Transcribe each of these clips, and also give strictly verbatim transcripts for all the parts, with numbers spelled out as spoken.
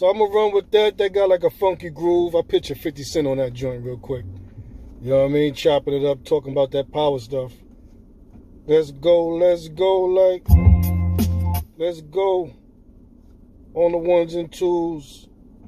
So I'm going to run with that. That got like a funky groove. I picture fifty Cent on that joint real quick. You know what I mean? Chopping it up, talking about that power stuff. Let's go, let's go, like, let's go on the ones and twos.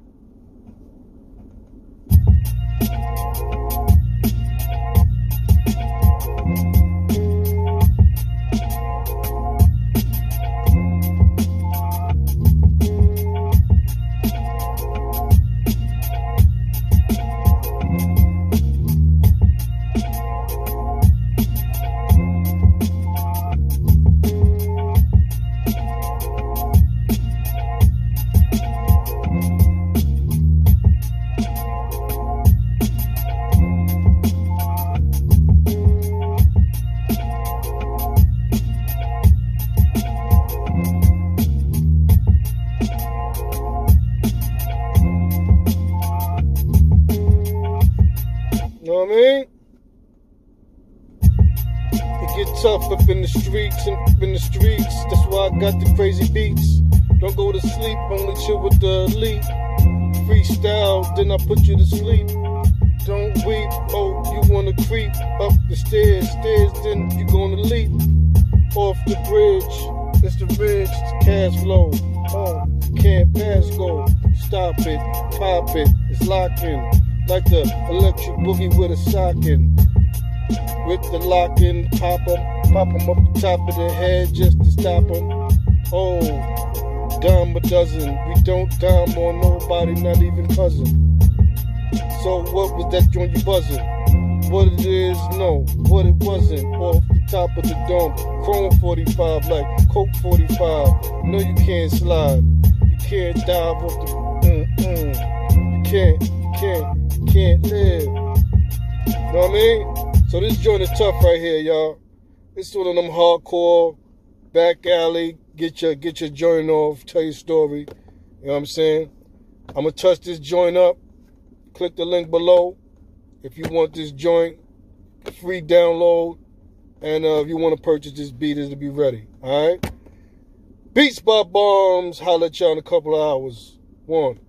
You know what I mean? It get tough up in the streets and up in the streets. That's why I got the crazy beats. Don't go to sleep, only chill with the elite. Freestyle, then I put you to sleep. Don't weep, oh, you wanna creep up the stairs, stairs, then you gonna leap off the bridge. It's the ridge, it's cash flow. Oh, can't pass go. Stop it, pop it, it's locking. Like the electric boogie with a socket. With the locking, pop 'em, pop 'em up the top of the head just to stop 'em. Oh, dime a dozen. We don't dime on nobody, not even cousin. So what was that joint you buzzing? What it is, no, what it wasn't. Off the top of the dome, chrome forty-five like Coke forty-five. No, you can't slide. You can't dive off the, mm-mm. You can't, you can't. Can't live. You know what I mean? So this joint is tough right here, y'all. It's one of them hardcore back alley. Get your get your joint off, tell your story. You know what I'm saying? I'm gonna touch this joint up. Click the link below if you want this joint. Free download. And uh, if you want to purchase this beat, it'll be ready. Alright? Beats by Bombs. Holla at y'all in a couple of hours. One.